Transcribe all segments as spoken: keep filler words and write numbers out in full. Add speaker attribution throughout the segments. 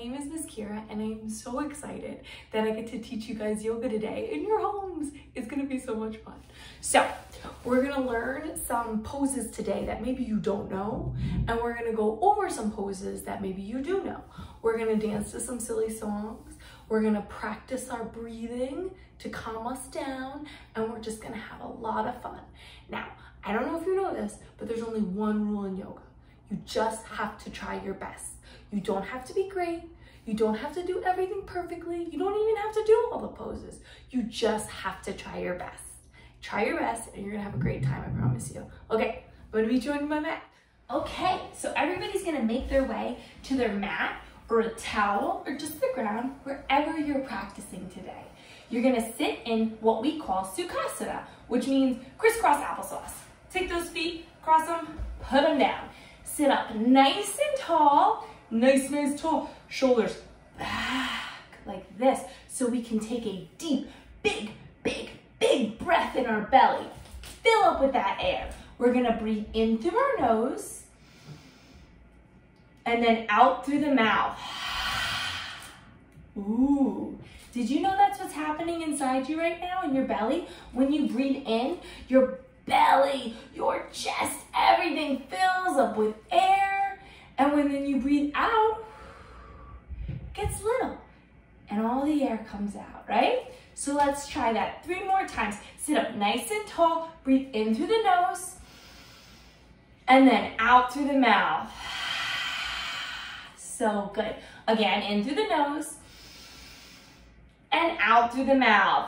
Speaker 1: name is Miss Kira, and I am so excited that I get to teach you guys yoga today in your homes. It's gonna be so much fun. So, we're gonna learn some poses today that maybe you don't know, and we're gonna go over some poses that maybe you do know. We're gonna dance to some silly songs. We're gonna practice our breathing to calm us down, and we're just gonna have a lot of fun. Now, I don't know if you know this, but there's only one rule in yoga. You just have to try your best. You don't have to be great. You don't have to do everything perfectly. You don't even have to do all the poses. You just have to try your best. Try your best and you're gonna have a great time, I promise you. Okay, I'm gonna meet you on my mat. Okay, so everybody's gonna make their way to their mat or a towel or just the ground, wherever you're practicing today. You're gonna sit in what we call Sukhasana, which means crisscross applesauce. Take those feet, cross them, put them down. Sit up nice and tall, nice, nice, tall. Shoulders back like this, so we can take a deep, big, big, big breath in our belly. Fill up with that air. We're gonna breathe in through our nose, and then out through the mouth. Ooh. Did you know that's what's happening inside you right now in your belly? When you breathe in, your belly, your chest, everything fills up with air. And when then you breathe out, it gets little and all the air comes out, right? So let's try that three more times. Sit up nice and tall, breathe in through the nose, and then out through the mouth. So good. Again, in through the nose, and out through the mouth.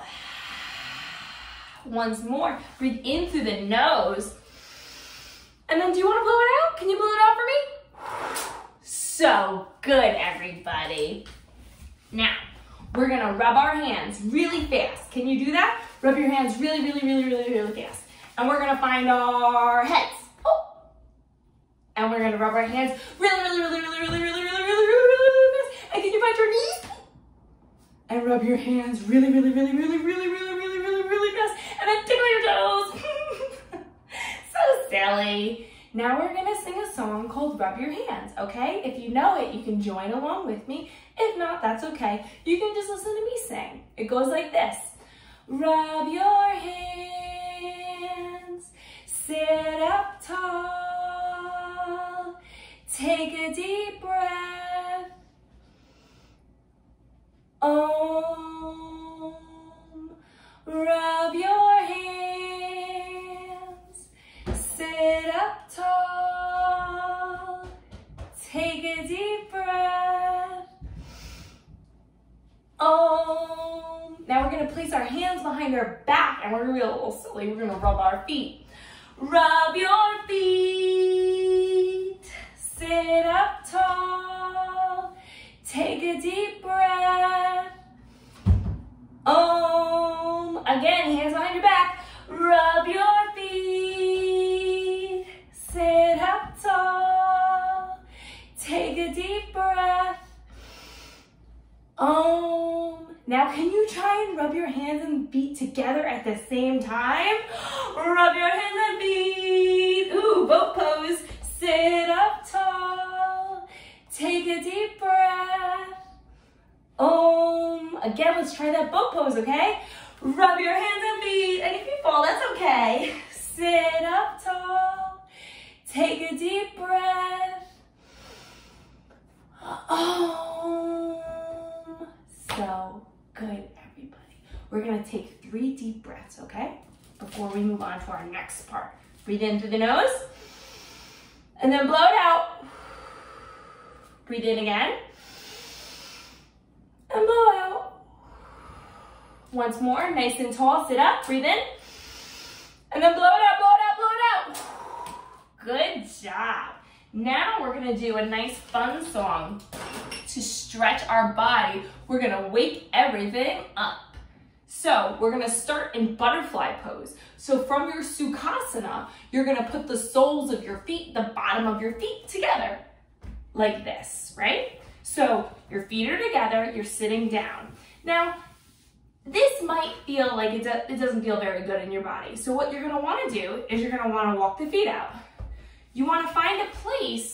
Speaker 1: Once more, breathe in through the nose. And then do you want to blow it out? Can you blow it out for me? So good, everybody. Now, we're gonna rub our hands really fast. Can you do that? Rub your hands really, really, really, really, really fast. And we're gonna find our heads. Oh. And we're gonna rub our hands really, really, really, really, really, really, really, really, really, really fast. And can you find your knees? And rub your hands really, really, really, really, really, really, really, really, really fast. And then tickle your toes. So silly. Now we're gonna sing a song called Rub Your Hands, okay? If you know it, you can join along with me. If not, that's okay. You can just listen to me sing. It goes like this. Rub your hands, sit up tall, take a deep breath. Om. Rub your hands, sit up tall, take a deep breath. Om. Now we're gonna place our hands behind our back and we're gonna be a little silly. We're gonna rub our feet. Rub your feet, sit up tall, take a deep breath. Om. Again, hands behind your back. Rub your feet, sit up tall, take a deep breath. Om. Now can you try and rub your hands and feet together at the same time? Rub your hands and feet. Ooh, boat pose. Sit up tall, take a deep breath. Om. Again, let's try that boat pose, okay? Rub your hands and feet, and if you fall, that's okay. Sit up tall, take a deep breath. Om. So good, everybody. We're gonna take three deep breaths, okay? Before we move on to our next part. Breathe in through the nose, and then blow it out. Breathe in again, and blow out. Once more, nice and tall, sit up, breathe in, and then blow it out, blow it out, blow it out. Good job. Now we're gonna do a nice fun song to stretch our body. We're gonna wake everything up. So we're gonna start in butterfly pose. So from your Sukhasana, you're gonna put the soles of your feet, the bottom of your feet together, like this, right? So your feet are together, you're sitting down. Now, this might feel like it, do, it doesn't feel very good in your body. So what you're gonna wanna do is you're gonna wanna walk the feet out. You wanna find a place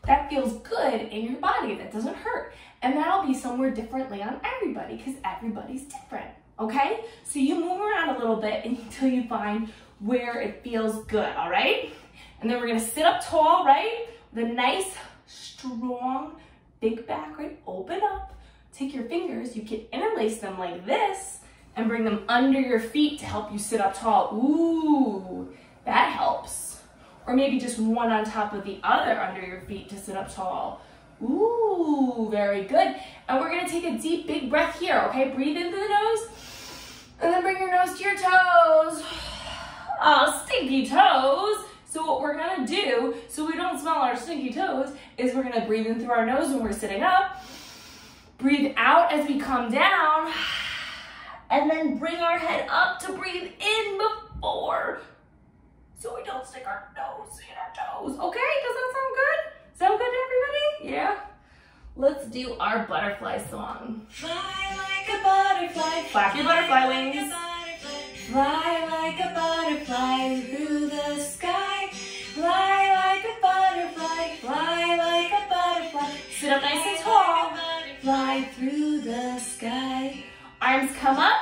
Speaker 1: that feels good in your body, that doesn't hurt. And that'll be somewhere differently on everybody because everybody's different, okay? So you move around a little bit until you find where it feels good, all right? And then we're gonna sit up tall, right? With a nice, strong, big back, right? Open up. Take your fingers, you can interlace them like this and bring them under your feet to help you sit up tall. Ooh, that helps. Or maybe just one on top of the other under your feet to sit up tall. Ooh, very good. And we're gonna take a deep, big breath here, okay? Breathe in through the nose, and then bring your nose to your toes. Oh, stinky toes. So what we're gonna do, so we don't smell our stinky toes, is we're gonna breathe in through our nose when we're sitting up, breathe out as we come down, and then bring our head up to breathe in before, so we don't stick our nose in our toes. Okay, does that sound good? Sound good to everybody? Yeah? Let's do our butterfly song. Fly like a butterfly. Flap your butterfly wings. Fly like a butterfly through the sky. Fly like a butterfly. Fly like a butterfly. Sit up nice and tall. Fly through the sky. Arms come up.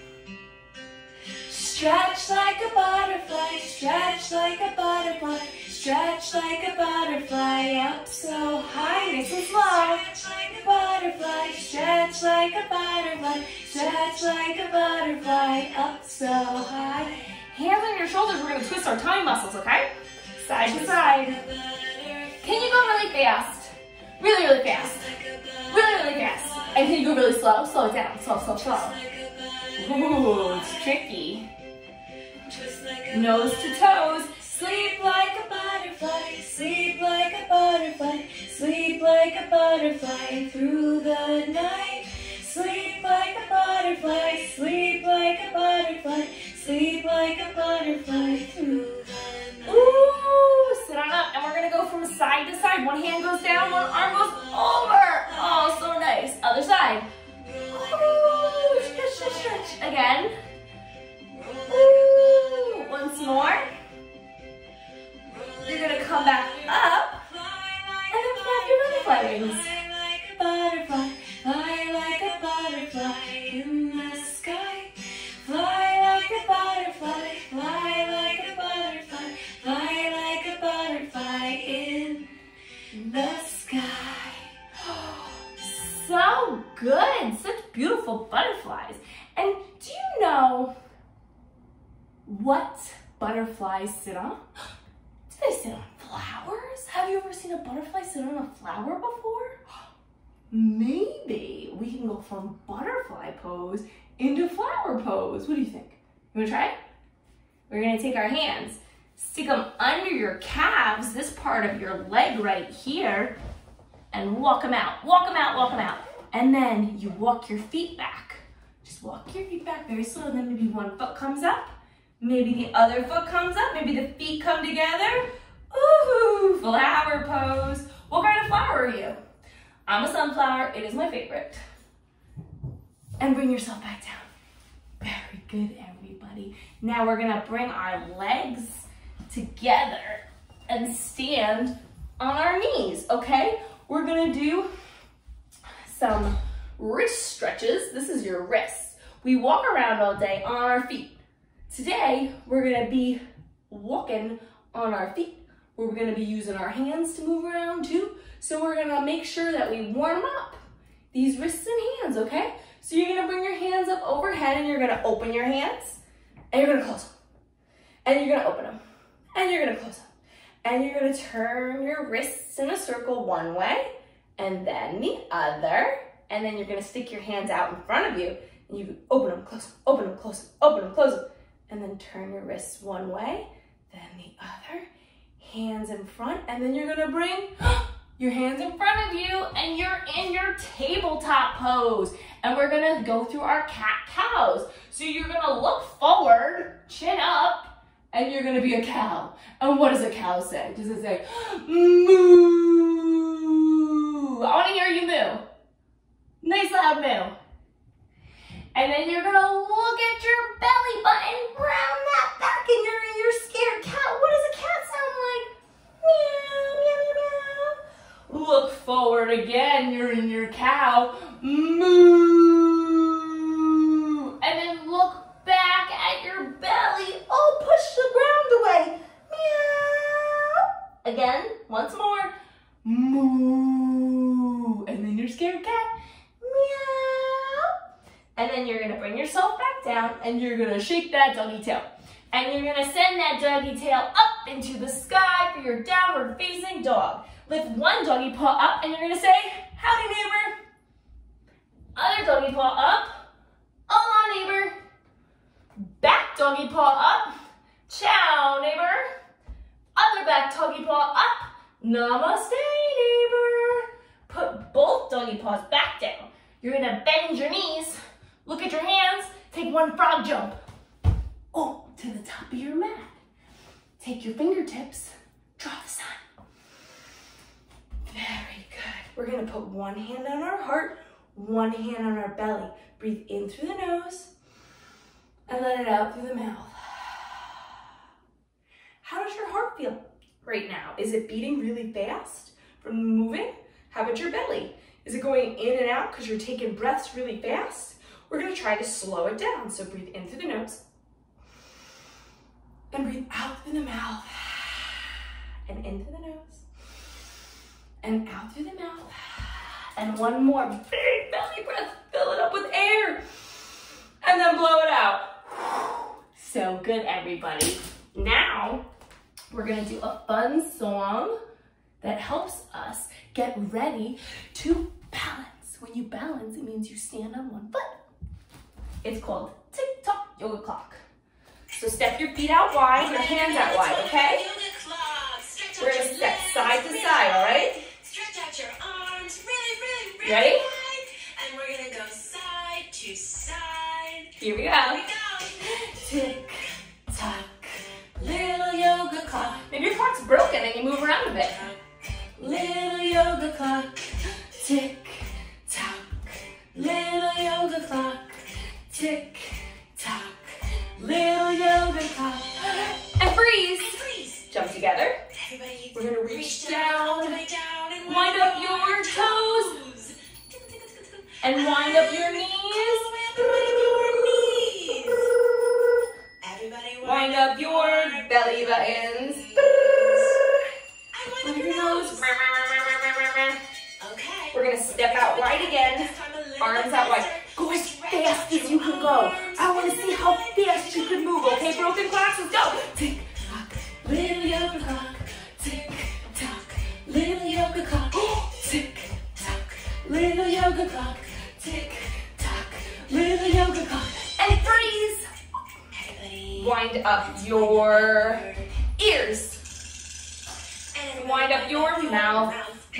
Speaker 1: Stretch like a butterfly. Stretch like a butterfly. Stretch like a butterfly. Up so high. Nice and slow. Stretch like a butterfly. Stretch like a butterfly. Stretch like a butterfly. Up so high. Hands on your shoulders. We're going to twist our tummy muscles, okay? Side to side. Can you go really fast? Really, really fast. Really, really fast. And can you go really slow? Slow it down. Slow, slow, slow. Ooh, it's tricky. Nose to toes. Sleep like a butterfly. Sleep like a butterfly. Sleep like a butterfly through the night. Sleep like a butterfly. Sleep like a butterfly. Sleep like a butterfly through the night. Ooh, sit on up. And we're going to go from side to side. One hand goes down, one arm goes over. Oh, so nice. Other side. Ooh, stretch, stretch, stretch. Again. Ooh, once more. You're going to come back up. And then flap your butterfly wings. Butterfly, fly like a butterfly in the sky. Fly like a butterfly, fly like a butterfly, fly like a butterfly in the sky. So good, such beautiful butterflies. And do you know what butterflies sit on? Do they sit on flowers? Have you ever seen a butterfly sit on a flower before? Maybe we can go from butterfly pose into flower pose. What do you think? You wanna try it? We're gonna take our hands, stick them under your calves, this part of your leg right here, and walk them out, walk them out, walk them out. And then you walk your feet back. Just walk your feet back very slow, and then maybe one foot comes up, maybe the other foot comes up, maybe the feet come together. Ooh, flower pose. What kind of flower are you? I'm a sunflower, it is my favorite. And bring yourself back down. Very good, everybody. Now we're gonna bring our legs together and stand on our knees, okay? We're gonna do some wrist stretches. This is your wrists. We walk around all day on our feet. Today, we're gonna be walking on our feet. We're gonna be using our hands to move around too. So we're gonna make sure that we warm up these wrists and hands, okay? So you're gonna bring your hands up overhead and you're gonna open your hands and you're gonna close them. And you're gonna open them and you're gonna close them. And you're gonna turn your wrists in a circle one way and then the other. And then you're gonna stick your hands out in front of you and you open them, close them, open them, close them, open them, close them. And then turn your wrists one way, then the other. Hands in front, and then you're gonna bring your hands in front of you and you're in your tabletop pose. And we're gonna go through our cat-cows. So you're gonna look forward, chin up, and you're gonna be a cow. And what does a cow say? Does it say, moo? I wanna hear you moo. Nice loud moo. And then you're gonna look at your belly button, round that back, and you're in your scared cat. What does a cat sound like? Meow, meow, meow, meow. again, you're in your cow. Moo. And then look back at your belly. Oh, push the ground away. Meow. Again, once more. Moo. And then your scared cat. Meow. And then you're gonna bring yourself back down and you're gonna shake that doggy tail. And you're gonna send that doggy tail up into the sky for your downward facing dog. Lift one doggy paw up and you're gonna say, howdy neighbor. Other doggy paw up. Hola neighbor. Back doggy paw up. Ciao neighbor. Other back doggy paw up. Namaste neighbor. Put both doggy paws back down. You're gonna bend your knees. Look at your hands. Take one frog jump. Oh, to the top of your mat. Take your fingertips. Draw the sun. Very good. We're gonna put one hand on our heart, one hand on our belly. Breathe in through the nose and let it out through the mouth. How does your heart feel right now? Is it beating really fast from moving? How about your belly? Is it going in and out because you're taking breaths really fast? We're gonna try to slow it down. So breathe in through the nose and breathe out through the mouth and in through the nose and out through the mouth. And one more big belly breath. Fill it up with air and then blow it out. So good, everybody. Now we're gonna do a fun song that helps us get ready to balance. When you balance, it means you stand on one foot. It's called Tick-Tock Yoga Clock. So step your feet out wide, your hands out wide, okay? We're gonna step side to side, all right?
Speaker 2: Stretch out your arms really, really, really
Speaker 1: Ready?
Speaker 2: wide. And we're gonna go side to side.
Speaker 1: Here we
Speaker 2: Here
Speaker 1: go.
Speaker 2: we go.
Speaker 1: Tick, tock, little yoga clock. Maybe your clock's broken and you move around a bit. Little yoga clock, tick, tock, little yoga clock, tick, tock, little yoga clock. And freeze.
Speaker 2: And freeze.
Speaker 1: Jump together.
Speaker 2: Everybody,
Speaker 1: We're gonna reach down,
Speaker 2: all the way down and
Speaker 1: wind up your toes, and wind up your knees.
Speaker 2: Everybody
Speaker 1: Wind up your belly buttons.
Speaker 2: Wind up your nose. Okay.
Speaker 1: We're gonna step out wide again. Arms out wide. Go as fast as you can go. I want to see how fast you can move. Okay, broken clocks, let's go. Tick tock, little yoga clock. Tick tock, little yoga clock. Tick tock, little yoga clock. Tick tock, little yoga clock. And freeze. Wind up your ears. And wind up your mouth.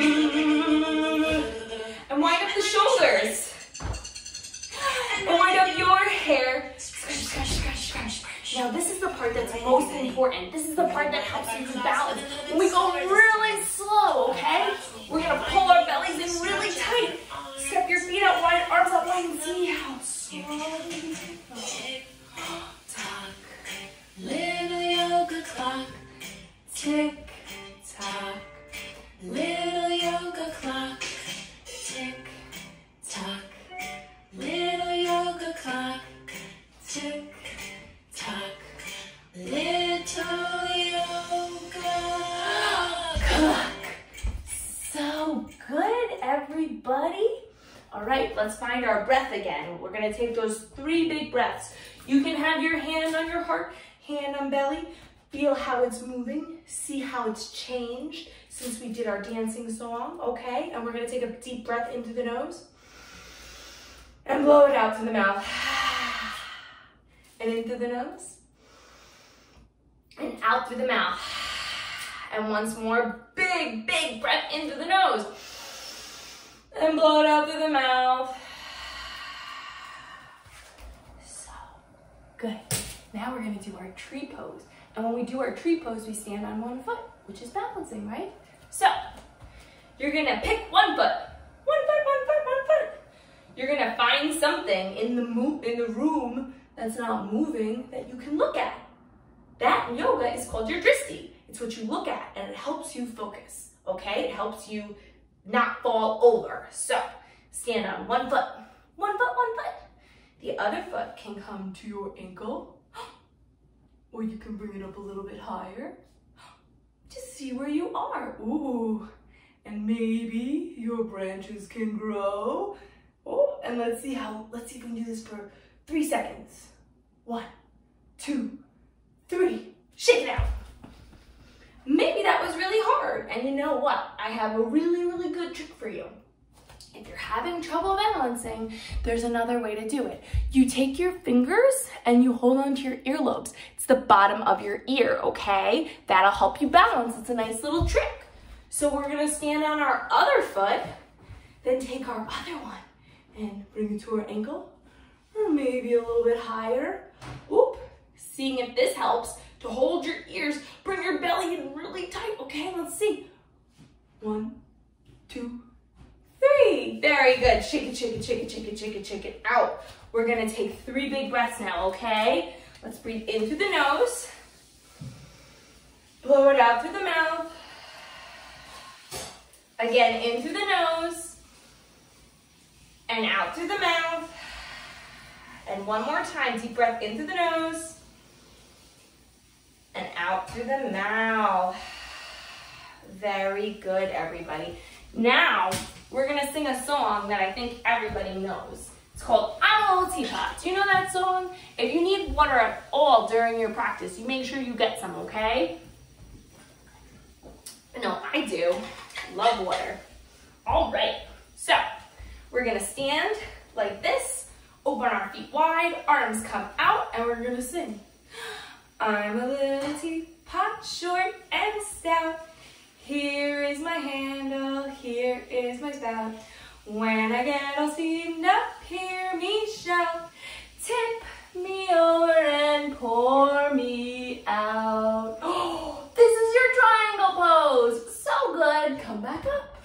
Speaker 1: And wind up the shoulders. And wind up your hair. Scratch, scratch, scratch, scratch. Now this is the part that's most important. This is the part that helps you to balance. When we go really slow, okay? We're gonna pull our bellies in really tight. Step your feet out wide, arms out wide, and see how slowly you go. Tock, little yoga clock. Tick tock, little yoga clock. Tick tock, little yoga clock. Tick tock, little yoga clock. So good, everybody. All right, let's find our breath again. We're gonna take those three big breaths. You can have your hand on your heart, hand on belly. Feel how it's moving. See how it's changed since we did our dancing song, okay? And we're gonna take a deep breath into the nose and blow it out through the mouth. And in through the nose and out through the mouth. And once more, big, big breath into the nose and blow it out through the mouth. So good. Now we're gonna do our tree pose. And when we do our tree pose, we stand on one foot, which is balancing, right? So you're gonna pick one foot, one foot, one foot, one foot. You're gonna find something in the mo in the room that's not moving that you can look at. That in yoga is called your drishti. It's what you look at, and it helps you focus. Okay, it helps you not fall over. So stand on one foot, one foot, one foot. The other foot can come to your ankle, or you can bring it up a little bit higher. Just see where you are. Ooh, and maybe your branches can grow. Oh, and let's see how, let's see if we can do this for three seconds. One, two, three. Shake it out. Maybe that was really hard. And you know what? I have a really, really good trick for you. If you're having trouble balancing, there's another way to do it. You take your fingers and you hold onto your earlobes. It's the bottom of your ear, okay? That'll help you balance. It's a nice little trick. So we're gonna stand on our other foot, then take our other one and bring it to our ankle, or maybe a little bit higher. Whoop. Seeing if this helps to hold your ears. Bring your belly in really tight, okay? Let's see. One, two, three. Very good. Shake it, shake it, shake it, shake it, shake it, shake it out. We're gonna take three big breaths now, okay? Let's breathe in through the nose. Blow it out through the mouth. Again, in through the nose. And out through the mouth. And one more time, deep breath in through the nose. And out through the mouth. Very good, everybody. Now, we're gonna sing a song that I think everybody knows. It's called I'm a Little Teapot. Do you know that song? If you need water at all during your practice, you make sure you get some, okay? No, I do. Love water. All right, so we're gonna stand like this, open our feet wide, arms come out, and we're gonna sing. I'm a little teapot, short and stout. Here is my handle, here is my spout. When I get all steamed up, hear me shout. Tip me over and pour me out. Oh, this is your triangle pose. So good. Come back up.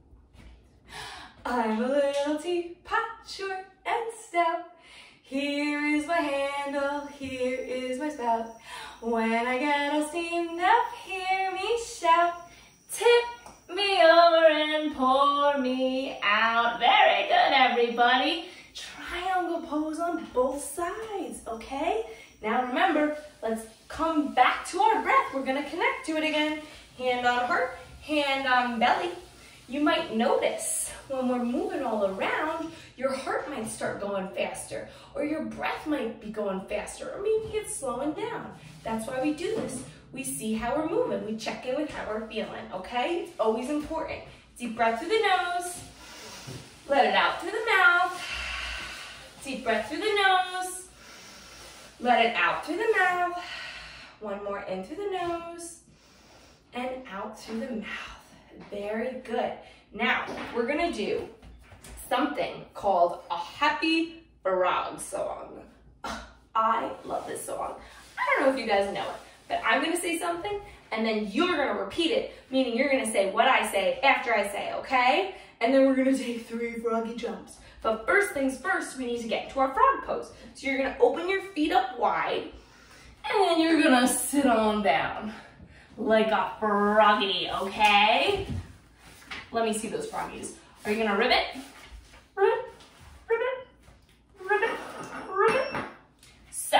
Speaker 1: I'm a little teapot, short and stout. Here is my handle, here is my spout. When I get all steamed up, hear me shout. Tip me over and pour me out. Very good, everybody. Triangle pose on both sides, okay? Now remember, let's come back to our breath. We're gonna connect to it again. Hand on heart, hand on belly. You might notice when we're moving all around, your heart might start going faster, or your breath might be going faster, or maybe it's slowing down. That's why we do this. We see how we're moving. We check in with how we're feeling, okay? It's always important. Deep breath through the nose. Let it out through the mouth. Deep breath through the nose. Let it out through the mouth. One more in through the nose and out through the mouth. Very good. Now, we're gonna do something called a happy frog song. I love this song. I don't know if you guys know it, but I'm gonna say something and then you're gonna repeat it, meaning you're gonna say what I say after I say, okay? And then we're gonna take three froggy jumps. But first things first, we need to get into our frog pose. So you're gonna open your feet up wide and you're gonna sit on down like a froggy, okay? Let me see those froggies. Are you gonna ribbit? Ribbit, ribbit, ribbit, ribbit. So,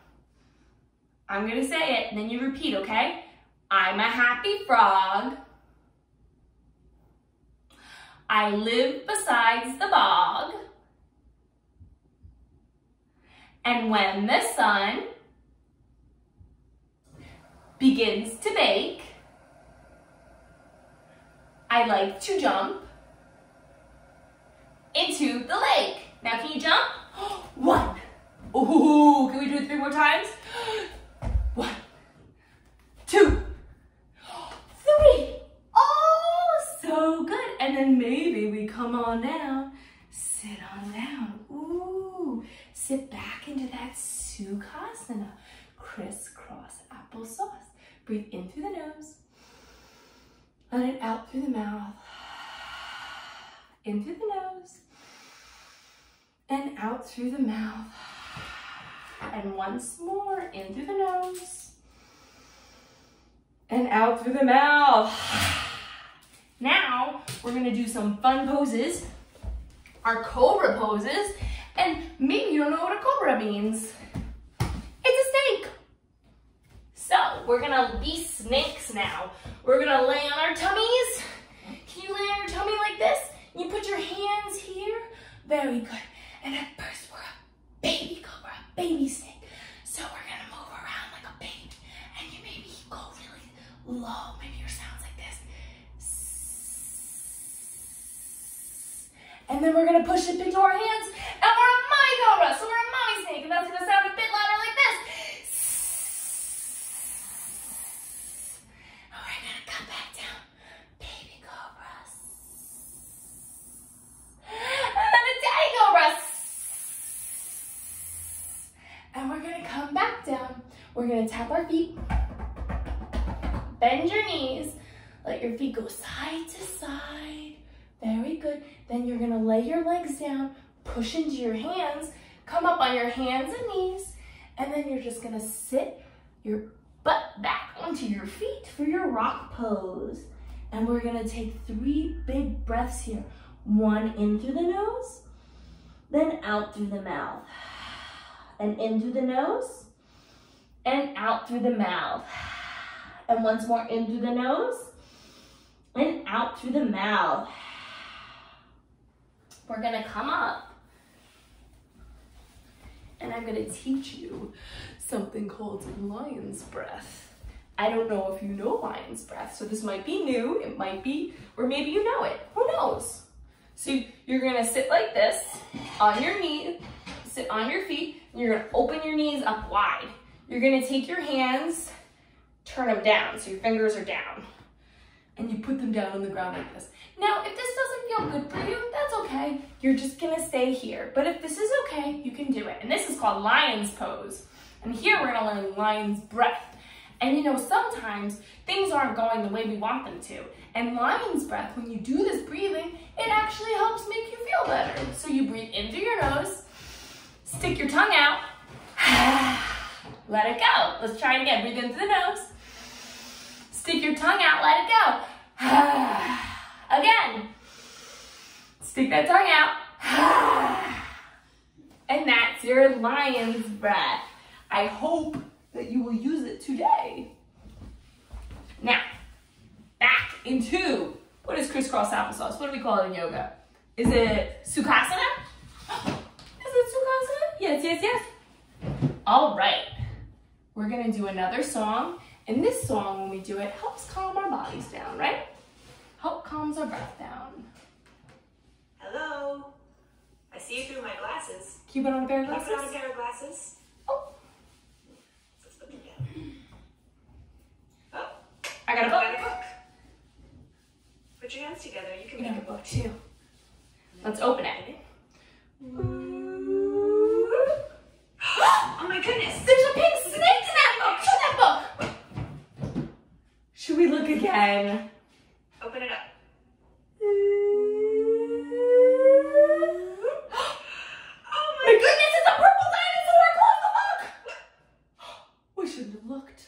Speaker 1: I'm gonna say it, and then you repeat, okay? I'm a happy frog. I live besides the bog. And when the sun begins to bake, I like to jump into the lake. Now can you jump? One. Ooh, can we do it three more times? One, two, three. Oh, so good. And then maybe we come on down, sit on down. Ooh, sit back into that Sukhasana, crisscross applesauce. Breathe in through the nose. Let it out through the mouth. In through the nose. And out through the mouth. And once more, in through the nose. And out through the mouth. Now, we're gonna do some fun poses, our cobra poses, and maybe you don't know what a cobra means. It's a snake. So we're gonna be snakes now. We're gonna lay on our tummies. Can you lay on your tummy like this? You put your hands here. Very good. And at first we're a baby cobra, a baby snake. So we're gonna move around like a baby. And you maybe go really low. Maybe your sound's like this. And then we're gonna push it into our hands. And we're a mommy cobra. So we're a mommy snake. And that's gonna sound a bit louder like this. And we're gonna come back down. Baby cobras. And then a daddy cobra. And we're gonna come back down. We're gonna tap our feet. Bend your knees. Let your feet go side to side. Very good. Then you're gonna lay your legs down, push into your hands, come up on your hands and knees, and then you're just gonna sit your butt back onto your feet for your rock pose. And we're gonna take three big breaths here. One in through the nose, then out through the mouth. And in through the nose, and out through the mouth. And once more in through the nose, and out through the mouth. We're gonna come up, and I'm gonna teach you something called lion's breath. I don't know if you know lion's breath, so this might be new, it might be, or maybe you know it, who knows? So you're gonna sit like this, on your knees, sit on your feet, and you're gonna open your knees up wide. You're gonna take your hands, turn them down, so your fingers are down. And you put them down on the ground like this. Now, if this doesn't feel good for you, that's okay. You're just gonna stay here. But if this is okay, you can do it. And this is called lion's pose. And here we're gonna learn lion's breath. And you know, sometimes things aren't going the way we want them to. And lion's breath, when you do this breathing, it actually helps make you feel better. So you breathe in through your nose, stick your tongue out, let it go. Let's try it again. Breathe in through the nose, stick your tongue out, let it go. Again, stick that tongue out. And that's your lion's breath. I hope that you will use it today. Now, back into, what is crisscross applesauce? What do we call it in yoga? Is it Sukhasana? Is it Sukhasana? Yes, yes, yes. All right, we're gonna do another song. And this song, when we do it, helps calm our bodies down, right? Help calms our breath down.
Speaker 2: Hello. I see you through my glasses.
Speaker 1: Can you put on a pair of
Speaker 2: Can I
Speaker 1: glasses?
Speaker 2: put on a pair of glasses?
Speaker 1: Oh.
Speaker 2: Let's put them down. Oh.
Speaker 1: I got a
Speaker 2: I
Speaker 1: book.
Speaker 2: got a book. Put your hands together. You can
Speaker 1: I
Speaker 2: make
Speaker 1: got
Speaker 2: a
Speaker 1: a book
Speaker 2: book.
Speaker 1: too. Let's open it.
Speaker 2: Oh my goodness.
Speaker 1: There's a pink snake in that book. Show that book. Should we look again?
Speaker 2: Open it up.
Speaker 1: Oh my goodness, it's a purple dinosaur! Close the book! We shouldn't have looked.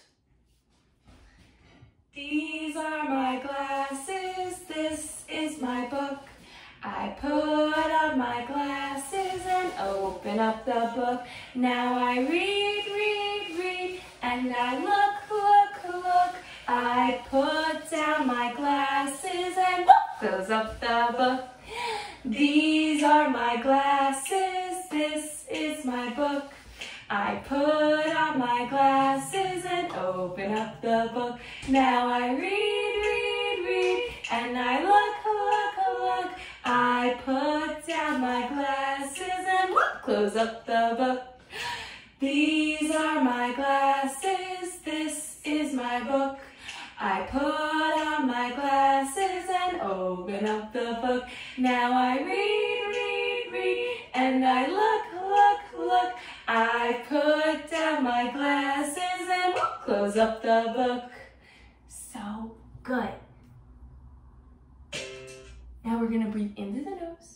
Speaker 1: These are my glasses, this is my book. I put on my glasses and open up the book. Now I read, read, read, and I look, look, look. I put down my glasses and whoop, goes up the book. These are my glasses, this is my book. I put on my glasses and open up the book. Now I read, read, read, and I look, look, look. I put down my glasses and whoop, close up the book. These are my glasses, this is my book. I put on my glasses and open up the book. Now I read, read, read, and I look, look, look. I put down my glasses and whoop, close up the book. So good. Now we're gonna breathe in through the nose.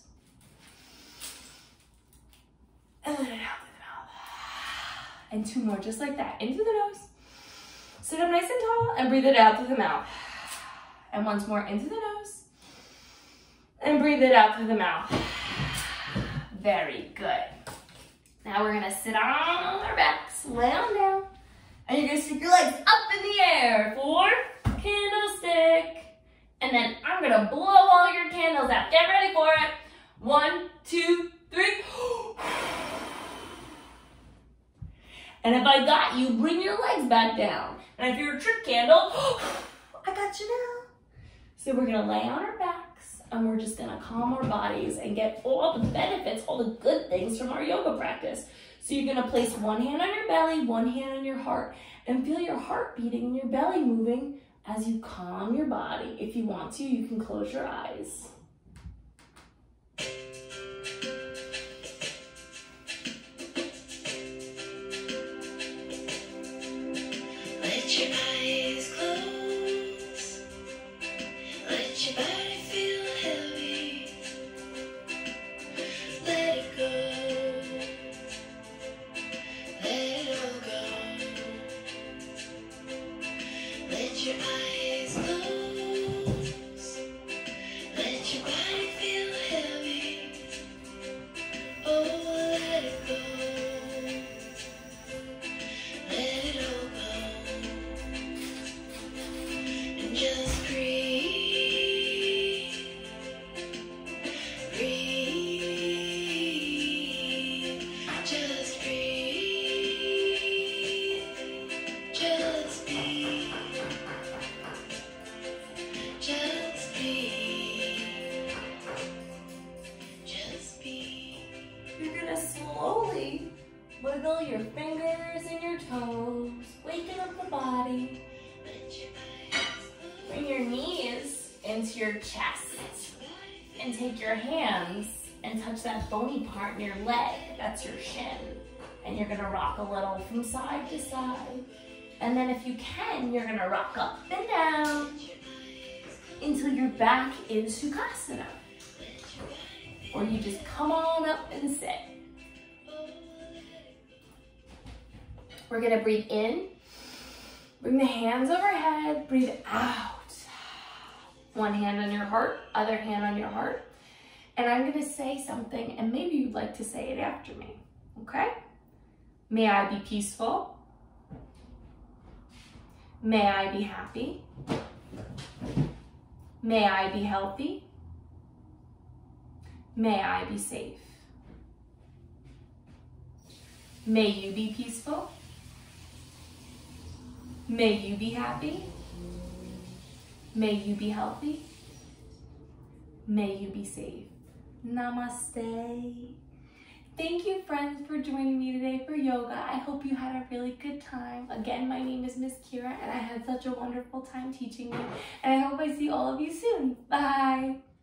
Speaker 1: And let it out through the mouth. And two more, just like that. In through the nose. Sit up nice and tall and breathe it out through the mouth. And once more, in through the nose. And breathe it out through the mouth. Very good. Now we're gonna sit on our backs, lay on down, and you're gonna stick your legs up in the air. Four, candlestick. And then I'm gonna blow all your candles out. Get ready for it. One, two, three. And if I got you, bring your legs back down. And if you're a trick candle, I got you now. So we're gonna lay on our backs and we're just gonna calm our bodies and get all the benefits, all the good things from our yoga practice. So you're gonna place one hand on your belly, one hand on your heart, and feel your heart beating and your belly moving as you calm your body. If you want to, you can close your eyes.
Speaker 3: Let your eyes close. Let your body feel heavy. Let it go. Let it all go. Let your eyes close. Let your body feel heavy. Oh, let it go. Let it all go. And just breathe. Breathe. Just breathe. Just be. Just be. Just be.
Speaker 1: You're gonna slowly wiggle your fingers and your toes, waking up the body.
Speaker 3: Let your eyes close.
Speaker 1: Bring your knees into your chest and take your hands and touch that bony part in your leg. That's your shin. And you're gonna rock a little from side to side. And then if you can, you're gonna rock up and down until you're back in Sukhasana. Or you just come on up and sit. We're gonna breathe in, bring the hands overhead, breathe out. One hand on your heart, other hand on your heart. And I'm gonna say something, and maybe you'd like to say it after me, okay? May I be peaceful. May I be happy. May I be healthy. May I be safe. May you be peaceful. May you be happy. May you be healthy. May you be safe. Namaste. Thank you, friends, for joining me today for yoga. I hope you had a really good time. Again, my name is Miss Kira, and I had such a wonderful time teaching you. And I hope I see all of you soon. Bye.